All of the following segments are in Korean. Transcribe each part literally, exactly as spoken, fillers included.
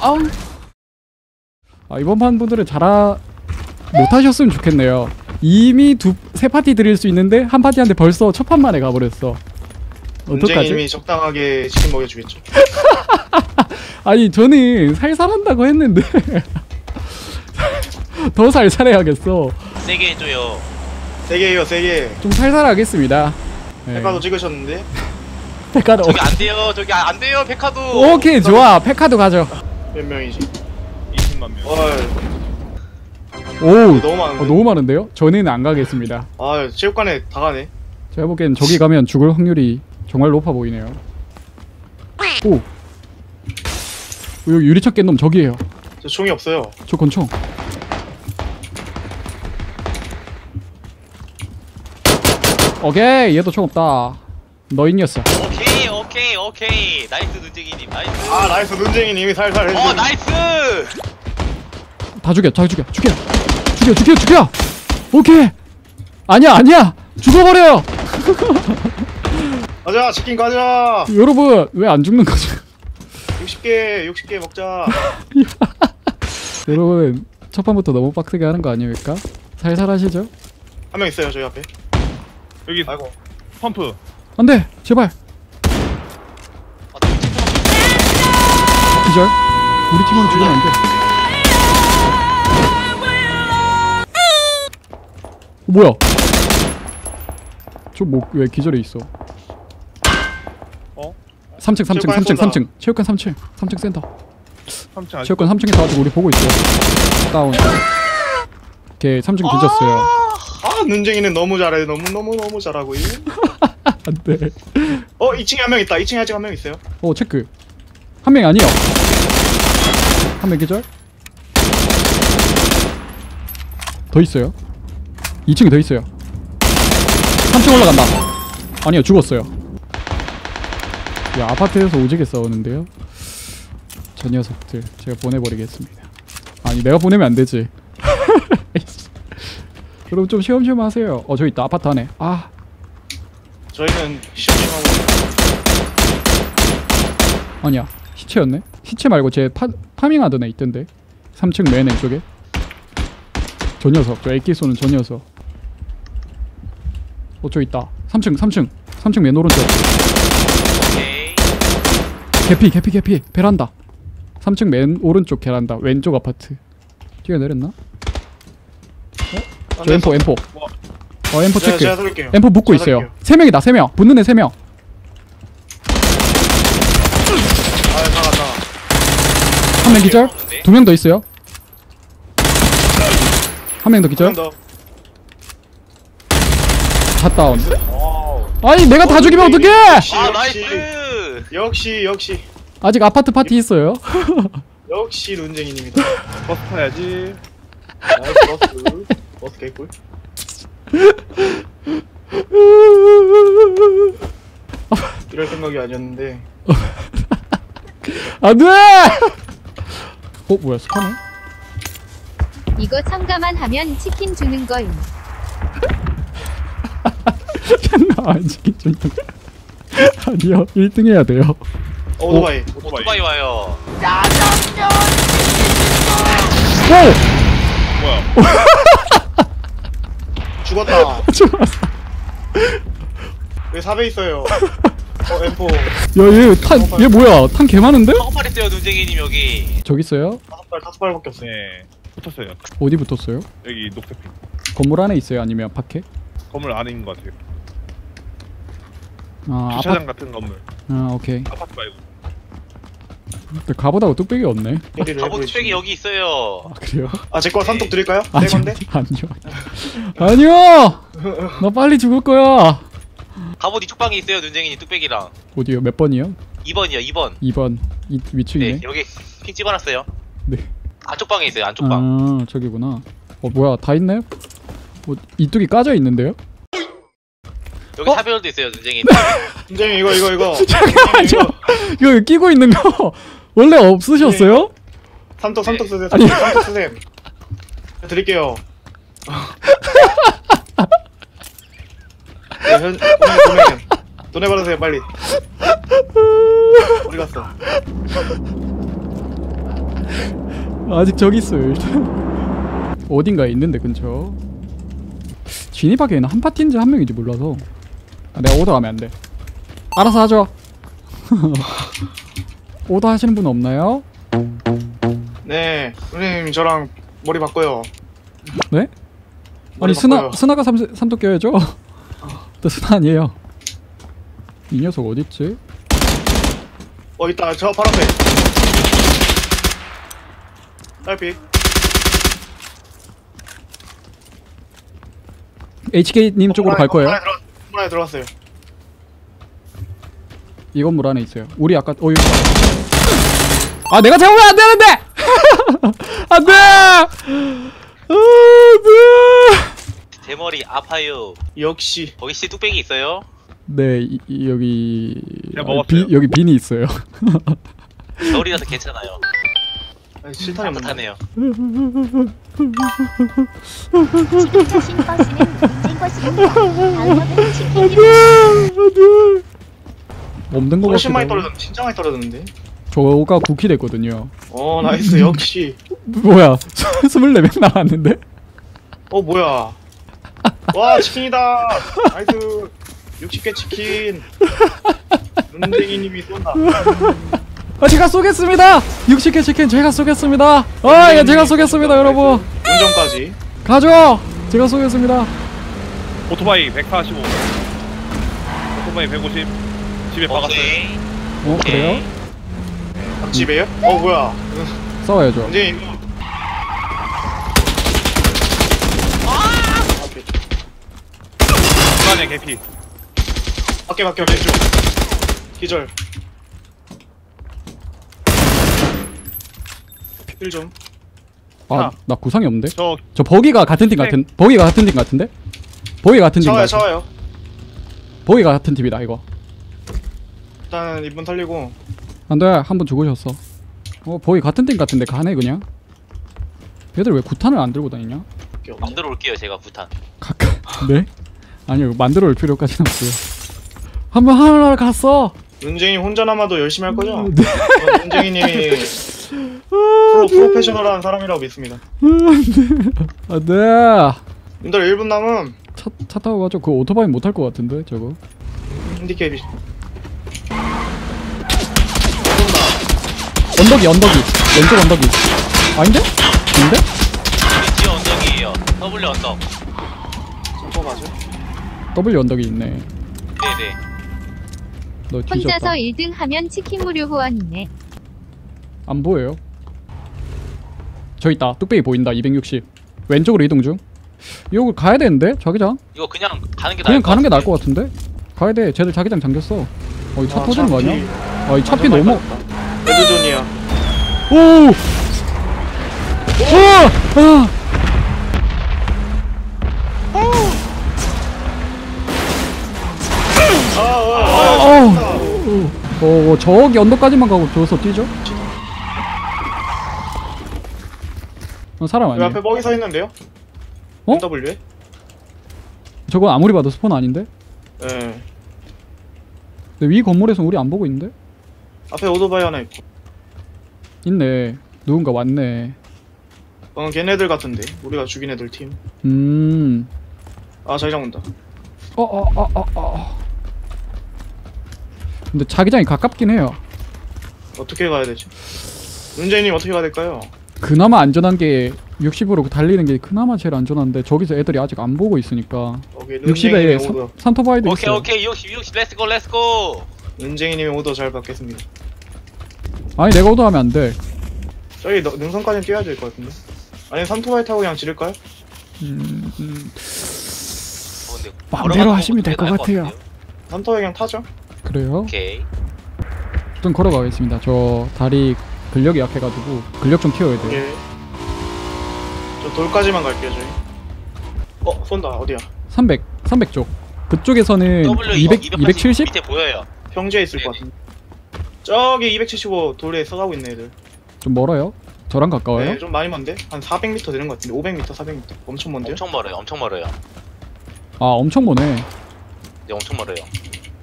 아우. 아, 이번 판 분들은 잘하 못하셨으면 좋겠네요. 이미 두 세 파티 드릴 수 있는데 한 파티한테 벌써 첫 판 만에 가버렸어. 어떡하지? 문쟁이님이 적당하게 치킨 먹여주겠죠. 아니 저는 살살한다고 했는데 더 살살해야겠어. 세게 해줘요. 세게 해요, 세게. 좀 살살하겠습니다. 네. 백화도 찍으셨는데? 페카도 저기 안 돼요. 저기 안 돼요. 백화도. 오케이 좋아. 페카도 가죠. 몇 명이지? 이십만 명. 어이, 오 너무 많은데? 어, 너무 많은데요? 저는 안 가겠습니다. 아, 체육관에 다 가네. 제가 보기엔 저기 가면 죽을 확률이 정말 높아 보이네요. 오 여기 유리창 깬 놈 저기에요. 저 총이 없어요. 저 권총. 오케이 얘도 총 없다. 너인이었어. 오케이 오케이 오케이. 나이스 눈쟁이님 나이스. 아, 나이스, 문쟁이님이 살살 해주네. 어 나이스. 다 죽여 다 죽여 죽여 죽여 죽여 죽여. 오케이 아니야 아니야 죽어버려요. 가자, 치킨 가자. 여러분 왜 안 죽는 거죠? 육십 개, 육십 개 먹자. 여러분 첫 판부터 너무 빡세게 하는 거 아닙니까? 살살 하시죠? 한 명 있어요, 저희 앞에. 여기 아이고. 펌프. 안돼 제발. 아, 나 이거 기절. 우리 팀으로 죽으면 안돼. 어, 뭐야? 저 뭐 왜 기절해 있어? 어? 삼 층 삼 층 삼 층 삼 층 체육관 삼 층 삼 층 센터. 삼 층 아직. 체육관 삼 층에 가지고 우리 보고 있어요. 다운. 오케이 삼 층 뒤졌어요. 아, 문쟁이는 너무 잘해. 너무, 너무, 너무 잘하고. 안돼. 어, 이 층에 한 명 있다. 이 층에 아직 한 명 있어요. 어 체크. 한 명이 아니요. 한 명 기절. 더 있어요. 이 층에 더 있어요. 삼 층 올라간다. 아니요 죽었어요. 야 아파트에서 오지게 싸우는데요. 저 녀석들 제가 보내버리겠습니다. 아니 내가 보내면 안 되지. 여러분 좀 쉬엄쉬엄 하세요. 어 저기 있다 아파트 안에. 아 저희는 시험하고. 아니야 시체였네. 시체 말고 제 파, 파밍하던 애 있던데. 삼 층 맨 왼쪽에 저 녀석. 저 에이케이 쏘는 저 녀석. 어 저기 있다. 삼 층 삼 층 삼 층 맨 오른쪽. 오케이. 개피 개피 개피. 베란다. 삼 층 맨 오른쪽 베란다. 왼쪽 아파트. 뛰어내렸나? 어? 저 엠포 엠포. 어 엠포 제가, 체크. 제가 쏠게요. 엠포 붙고 제가 있어요. 쏠게요. 세 명이다 세 명. 붙는 애 세 명. 아, 나가, 나가. 한 명 기절. 없는데? 두 명 더 있어요. 한 명 더 한 기절. 명 더. 다 다운. 와우. 아니 내가 다 죽이면 어떡해! 역시, 아 역시, 나이스. 역시, 역시. 아직 아파트 파티 있어요. 역시 문쟁이님이다. 버스 타야지. 나이스 버스. 버스 개꿀. 이럴 생각이 아니었는데. 안돼! 어 뭐야 스카네? 이거 첨가만 하면 치킨 주는 거임. 아 치킨 좀 아니요 일 등 해야 돼요. 오토바이. 오토바이 와요. 오! 뭐야? 죽었다. 좋았어. 왜 삽에 있어요? 어, 엠포. 야얘탄얘 뭐야 탄 개 많은데? 카고팔 있어요 눈쟁이님 여기. 저기 있어요? 다섯 발, 다섯 발밖에 없어요. 네. 붙었어요. 어디 붙었어요? 여기 녹색 핑. 건물 안에 있어요? 아니면 밖에? 건물 안에 있는 것 같아요. 아 주차장 아파트. 같은 건물. 아 오케이. 아파트 말고. 근데 가보다가 뚝배기 없네. 여기를 갑옷 해보이지. 트랙이 여기 있어요. 아 그래요? 아, 제 거 삼톡 드릴까요? 새 아니요 건데? 아니요 아니요. 나 빨리 죽을 거야. 갑옷 이쪽 방에 있어요 눈쟁이님 뚝배기랑. 어디요? 몇 번이요? 이 번이요 이 번. 이 번 이 위층이네. 네 여기 핑 찍어놨어요. 네. 안쪽 방에 있어요 안쪽 방. 아 저기구나. 어 뭐야 다 있나요? 뭐 이뚝이 까져 있는데요? 여기 어? 사배율도 있어요 눈쟁이님. 문쟁이 이거, 이거, 이거. 잠깐만요. 이거 끼고 있는 거 원래 없으셨어요? 삼톡, 삼톡 쓰세요. 아니. 삼톡, 삼톡 쓰세요. 드릴게요. 네, 현, 돈에, 돈에. 돈에 받으세요, 빨리. 어디 갔어? 아직 저기 있어요 일단. 어딘가에 있는데 근처. 진입하기에는 한 파티인지 한 명인지 몰라서. 아, 내가 오더 가면 안돼. 알아서 하죠. 오더 하시는 분 없나요? 네, 선생님 저랑 머리 바꿔요. 네? 머리 아니 스나 바꿔요. 스나가 삼 삼도 껴야죠. 또 스나 아니에요. 이 녀석 어딨지? 어 있다. 저 바로 앞에. 딸피. 에이치케이님 쪽으로 갈 거예요. 안에 들어, 건물 안에 들어갔어요. 이 건물 안에 있어요. 우리 아까 어 여기 있다. 아 내가 잡으면 안 되는데. 안 돼. 안 돼. 제 머리 아파요. 역시. 거기 씨 뚝배기 있어요? 네 이, 이, 여기 제가 아, 먹었어요. 비, 여기 빈이 있어요. 겨울이라서 괜찮아요. 아니, 실탄이 없네. 따뜻하네요. 지금 타신 버스는 문제인 것입니다. 다음번은 치킨이 없는 거 훨씬 많이 같기도. 떨어졌는데. 진짜 많이 떨어졌는데. 저가 쿠키 됐거든요. 어 나이스 역시. 뭐야? 스물네 명 나왔는데? 어 뭐야. 와 치킨이다. 나이스. 육십 개 치킨. 눈쟁이님이 쏜다. 아 제가 쏘겠습니다. 육십 개 치킨 제가 쏘겠습니다. 아 예 제가 쏘겠습니다 여러분. 운전까지. 가죠. 제가 쏘겠습니다. 오토바이 백사십오. 오토바이 백오십. 집에 박았어요. 오케이. 어 그래요? 집에요? 어 뭐야. 싸워야죠. 눈쟁이. 중간에 개피. 밖에 밖에 밖에. 기절. 힐 좀. 아 나 구상이 없는데? 저 저 버기가 같은 팀 같은 버기가 같은 팀 같은데? 버기가 같은 팀 차와요 같은. 차와요. 버기가 같은 팀이다 이거. 일단 이분 살리고. 안돼 한 분 죽으셨어. 어 버기 같은 팀 같은데 가네 그냥. 얘들 왜 구탄을 안 들고 다니냐? 밖에 없네. 만들어 올게요 제가 구탄. 가까 네? 아니요 만들어 올 필요까지는 없어요. 한 번 하나 갔어. 눈쟁이 혼자 남아도 열심히 할 거죠? 네. 어, 눈쟁이님이 프로, 프로페셔널한 사람이라고 믿습니다. 안돼. 님들 일 분 남음. 차, 차 타고 가죠. 그 오토바이 못 탈 것 같은데 저거. 핸디캡이. 언덕이 언덕이 왼쪽 언덕이. 아닌데? 아닌데? 우리 뒤에 언덕이에요. 더블유 언덕. 점퍼 맞아? W 언덕이 있네. 네네. 너 뒤졌다. 혼자서 일 등 하면 치킨 무료 후원이네. 안 보여요. 저 있다. 뚝배기 보인다. 이백육십. 왼쪽으로 이동 중. 이거 가야 되는데 자기장. 이거 그냥 가는 게 나을 그냥 것 가는 게 나을 같은데. 것 같은데. 가야 돼. 쟤들 자기장 잠겼어. 어, 이 차 아, 터지는 거 차 아니야? 뒤. 아, 이 차피 너무. 레드존이야. 오! 오! 아! 아, 아, 어, 아, 어, 어, 저기 언덕까지만 가고 저기서 뛰죠? 어, 사람 왜 아니에요? 앞에 뻑이 서 있는데요? 어? W에? 저건 아무리 봐도 스폰 아닌데? 예. 네. 근데 위 건물에서 우리 안 보고 있는데? 앞에 오토바이 하나 있고. 있네. 누군가 왔네. 어, 걔네들 같은데. 우리가 죽인 애들 팀. 음. 아, 자기장 온다. 어, 어, 어, 어, 어. 근데 자기장이 가깝긴 해요. 어떻게 가야 되지? 문재인님 어떻게 가야 될까요? 그나마 안전한 게 육십으로 달리는 게 그나마 제일 안전한데 저기서 애들이 아직 안 보고 있으니까. 오케이, 육십에 눈쟁이님의 오더. 산토바이도 오케이 있어요. 오케이 육십 육십 렛츠고 렛츠고. 눈쟁이님의 오더 잘 받겠습니다. 아니 내가 오더하면 안 돼. 저기 너, 능선까지 뛰어야 될 것 같은데? 아니, 삼토바이 타고 그냥 지를까요? 음, 음. 어, 근데 마음대로 걸어가는 하시면 될 것도 것 나을 같아요. 같은데요? 삼토바이 그냥 타죠? 그래요? 오케이. 좀 걸어가겠습니다. 저 다리 근력이 약해가지고 근력 좀 키워야 돼요. 예. 저 돌까지만 갈게요, 저희. 어, 쏜다. 어디야? 삼백, 삼백 쪽. 그쪽에서는 W 이백, 이백팔십 이백칠십? 밑에 보여요. 평지에 있을 것 네네. 같은데. 저기 이백칠십오 돌에 서가고 있는 애들. 좀 멀어요? 저랑 가까워요? 네, 좀 많이 먼데? 한 사백 미터 되는 것 같은데. 오백 미터, 사백 미터. 엄청 먼데요? 엄청 멀어요. 엄청 멀어요. 아 엄청 머네. 네, 엄청 멀어요.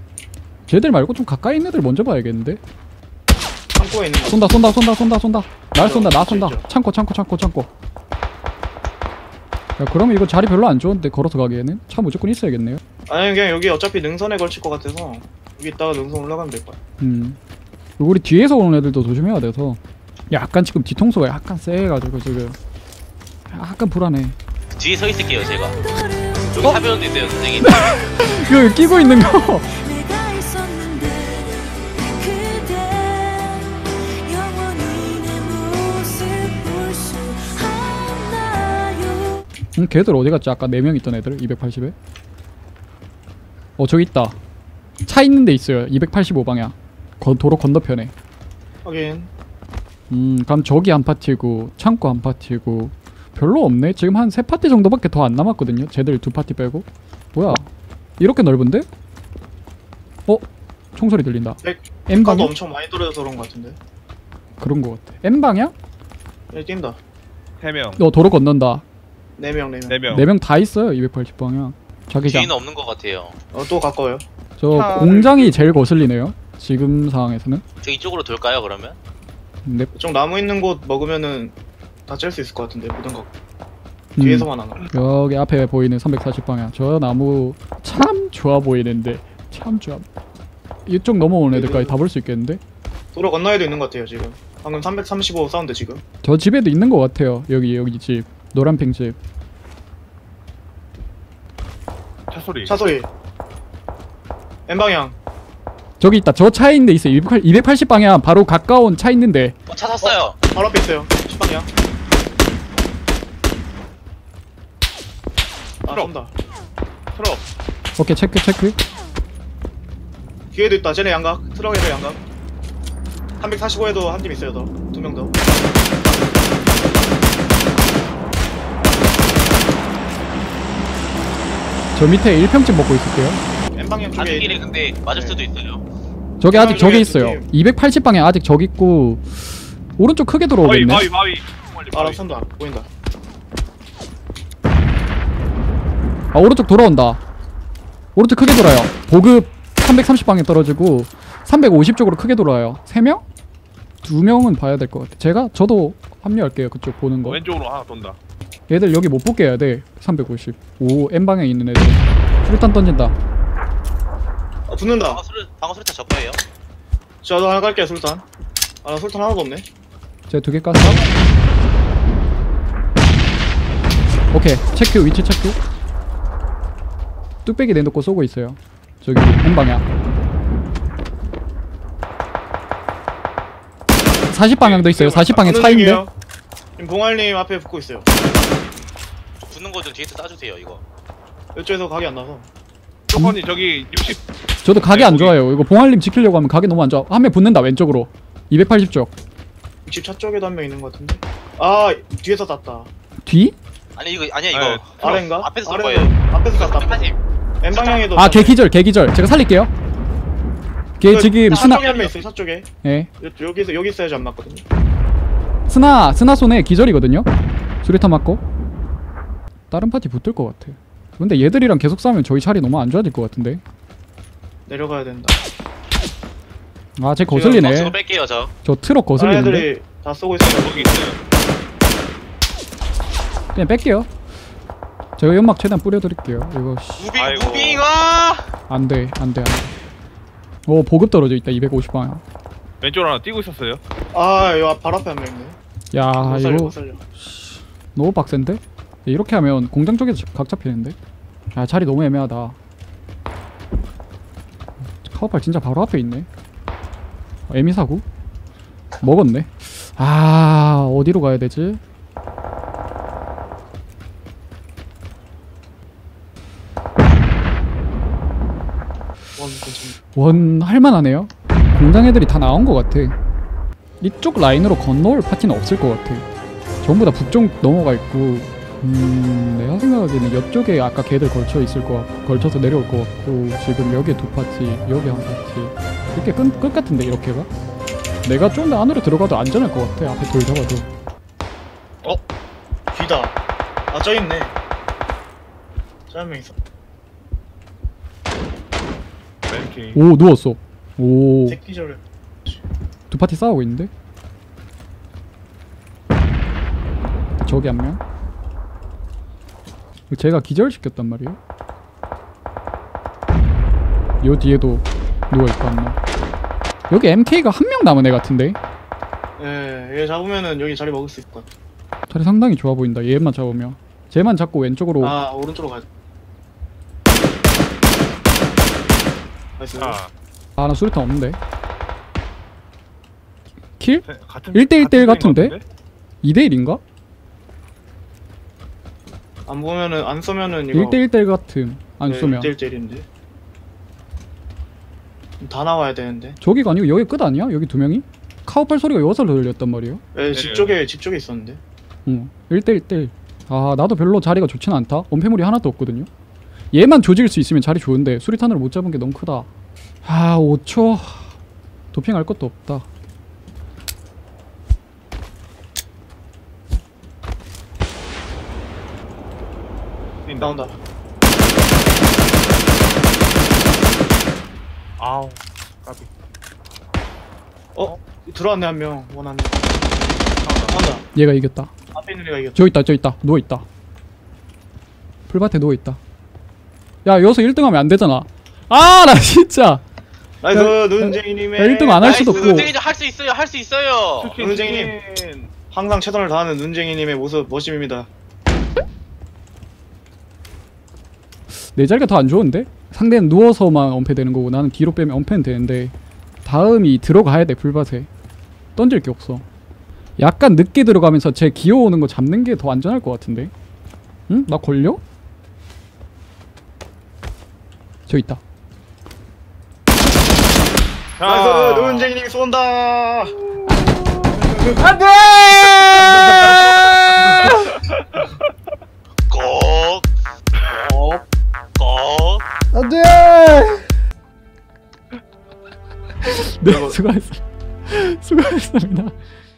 쟤들 말고 좀 가까이 있는 애들 먼저 봐야겠는데? 창고에 있는 거. 쏜다 쏜다 쏜다 쏜다 쏜다. 날 쏜다 나 쏜다. 있죠. 창고 창고 창고 창고. 야 그러면 이거 자리 별로 안 좋은데 걸어서 가기에는 차 무조건 있어야겠네요. 아니 그냥 여기 어차피 능선에 걸칠 것 같아서 여기 있다가 능선 올라가면 될 거야. 음. 그리고 우리 뒤에서 오는 애들도 조심해야 돼서 약간 지금 뒤통수가 약간 세가지고 지금 약간 불안해. 뒤에 서 있을게요 제가. 여기 어? 사배원도 있어요 선생님. 이거 끼고 있는 거. 내가 있었는데 그대 영원히 내 모습 볼 수 없나요? 음, 걔들 어디 갔지? 아까 네 명 있던 애들 이백팔십에. 어 저기 있다. 차 있는 데 있어요. 이백팔십오 방향. 건, 도로 건너편에. 하긴 음 그럼 저기 한 파티고 창고 한 파티고 별로 없네. 지금 한 세 파티 정도밖에 더 안 남았거든요. 쟤들 두 파티 빼고. 뭐야 이렇게 넓은데? 어? 총소리 들린다. 백- M 가도 방향? 엄청 많이 떨어져서 그런 것 같은데. 그런 거 같아. M 방향? 여기 뛴다. 세 명, 너 도로 건넌다. 네 명, 네 명. 네 명. 네 명 다 있어요. 이백팔십 방향. 자기장. 뒤에는 없는 것 같아요. 어, 또 가까워요. 저 차를- 공장이 제일 거슬리네요. 지금 상황에서는. 저 이쪽으로 돌까요 그러면? 네. 좀 나무 있는 곳 먹으면은 다 짤 수 있을 것 같은데 모든 거 음, 뒤에서만 안 와. 여기 앞에 보이는 삼백사십 방향. 저 나무 참 좋아 보이는데. 참 좋아. 이쪽 넘어오는 애들까지 다 볼 수 있겠는데? 도로 건너에도 있는 것 같아요 지금. 방금 삼백삼십오 사운드 지금. 저 집에도 있는 것 같아요. 여기 여기 집. 노란핑 집. 차 소리. 차 소리. N 방향. 저기 있다. 저 차에 있는 데 있어요. 이백팔십 방향 바로 가까운 차 있는데. 어, 차 샀어요. 바로 앞에 있어요. 십 방향. 아 트럭. 쏜다. 트럭. 오케이 체크 체크. 뒤에도 있다. 쟤네 양각. 트럭에도 양각. 삼백사십오에도 한 팀 있어요 더. 두 명 더. 저 밑에 일 평집 먹고 있을게요. N 방향 쪽에. 가는 길에 근데 맞을 네. 수도 있어요. 저기 아직 저기 저기 있어요. 저기. 이백팔십 방향 아직 저기 있고 오른쪽 크게 바위, 들어오겠네. 바위, 바위. 알아 쏜다. 보인다. 아 오른쪽 돌아온다. 오른쪽 크게 돌아요. 보급 삼백삼십 방에 떨어지고 삼백오십 쪽으로 크게 돌아요. 세 명? 두 명은 봐야 될 것 같아. 제가 저도 합류할게요. 그쪽 보는 거. 왼쪽으로 하나 돈다. 얘들 여기 못 붙게 해야 돼. 삼백오십. 오 M 방향에 있는 애들. 수류탄 던진다. 아 붙는다. 방어 수류 방어 수류탄 저 거예요. 저도 하나 갈게요 술탄. 아나 술탄 하나도 없네. 제가 두 개 깠어. 오케이 체크 위치 체크. 뚝배기 내놓고 쏘고 있어요. 저기 M 방향. 사십 방향도 있어요. 사십 방향 붙는 차인데. 중이에요. 지금 봉알님 앞에 붙고 있어요. 붙는 거 좀 뒤에서 쏴주세요 이거. 이쪽에서 각이 안 나서. 초건이 저기 육십. 저도 가게 네, 안 거기. 좋아요. 이거 봉알님 지키려고 하면 가게 너무 안 좋아. 한 명 붙는다 왼쪽으로. 이백팔십 쪽. 집 차 쪽에도 한 명 있는 것 같은데. 아 뒤에서 쐈다. 뒤? 아니 이거 아니야 이거. 네. 아래인가? 앞에서 쏠 아래에서, 거예요. 앞에서 쐈다. 사십. N 방향에도. 아 걔 기절 걔 기절. 제가 살릴게요. 걔 지금 차 스나 쪽에 한 명 있어요. 차 쪽에. 예. 여- 여기서 여기 있어야지 안 맞거든요. 스나 스나 손에 기절이거든요. 수류탄 맞고. 다른 파티 붙을 것 같아. 근데 얘들이랑 계속 싸우면 저희 자리 너무 안 좋아질 것 같은데. 내려가야 된다. 아, 쟤 방어 거슬리네. 수거 뺄게요 저. 저 트럭 다른 거슬리는데. 애들이 다 쏘고 있어요. 거기 있어요. 그냥 뺄게요. 제가 연막 최대한 뿌려드릴게요. 이거 씨, 무빙 아이고. 무빙아. 안 돼, 안 돼, 안 돼. 오, 보급 떨어져 있다. 이백오십 방향. 왼쪽으로 하나 뛰고 있었어요. 아 여기 발 앞에 한 명 있네. 야, 못 살려 이거 못 살려. 너무 빡센데? 이렇게 하면 공장 쪽에서 각 잡히는데? 야, 자리 너무 애매하다. 카우팔 진짜 바로 앞에 있네. 어, 에미사구? 먹었네. 아, 어디로 가야 되지? 원 괜찮네. 원 할만하네요. 공장 애들이 다 나온 것 같아. 이쪽 라인으로 건너올 파티는 없을 것 같아. 전부 다 북쪽 넘어가 있고, 음, 내가 생각하기에는 옆쪽에 아까 걔들 걸쳐 있을 것 같고, 걸쳐서 내려올 것 같고, 지금 여기 두 파티, 여기 한 파티. 이렇게 끝, 끝 같은데 이렇게가? 내가 좀 더 안으로 들어가도 안전할 것 같아. 앞에 돌 잡아도. 뒤다. 아 저 있네. 저 한 명 있어. 랭킹. 오, 누웠어. 오, 새끼 저를. 두 파티 싸우고 있는데? 저기 한 명. 제가 기절시켰단 말이에요. 요 뒤에도 누워있고 한 명. 여기 엠케이가 한 명 남은 애 같은데? 예, 얘 잡으면은 여기 자리 먹을 수 있을 것 같아. 자리 상당히 좋아 보인다. 얘만 잡으면. 쟤만 잡고 왼쪽으로. 아, 오른쪽으로 가. 나이스. 아, 아, 나 수류탄 없는데. 킬? 같은 일 대 일 대 일 같은 같은데? 팀인 것 이 대 일인가? 안 보면은 안 쏘면은 이거 일 대 일 대 일 같음. 안 네, 쏘면. 일 대 일 대 일인데. 다 나와야 되는데. 저기가 아니고 여기 끝 아니야? 여기 두 명이? 카우팔 소리가 여기서 들렸단 말이에요. 예, 집 쪽에 집 쪽에 있었는데. 응. 일 대 일 대 일. 아, 나도 별로 자리가 좋진 않다. 원패물이 하나도 없거든요. 얘만 조질 수 있으면 자리 좋은데 수리탄으로 못 잡은 게 너무 크다. 아, 오 초. 도핑할 것도 없다. 뛴다. 나온다. 아우, 까비. 어? 들어왔네 한 명. 원하는. 나온다. 얘가 이겼다. 앞에 있는 애가 이겼다. 저 있다, 저 있다. 누워 있다. 풀밭에 누워 있다. 야, 여기서 일 등 하면 안 되잖아. 아, 나 진짜. 나이스 야, 눈쟁이님의. 야, 일 등 안 할 수도 없고. 할수 있어요, 할 수 있어요. 치킨, 은쟁이님. 치킨. 항상 최선을 다하는 눈쟁이님의 모습 멋짐입니다. 내 자리가 더 안 좋은데? 상대는 누워서만 엄폐되는 거고 나는 뒤로 빼면 엄폐는 되는데 다음이 들어가야 돼. 풀밭에 던질 게 없어. 약간 늦게 들어가면서 제 기어오는 거 잡는 게 더 안전할 것 같은데. 응? 나 걸려? 저 있다. 나이스 눈쟁이님이 쏜다. 안돼! 꼭, 어? 꼭. 안돼! 네, 수고했어. 수고했습니다.